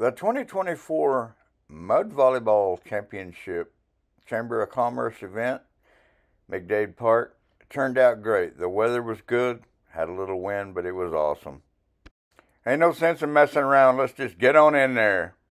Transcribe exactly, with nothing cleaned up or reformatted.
The twenty twenty-four Mudvolleyball Championship Chamber of Commerce event, McDade Park, turned out great. The weather was good, had a little wind, but it was awesome. Ain't no sense in messing around. Let's just get on in there.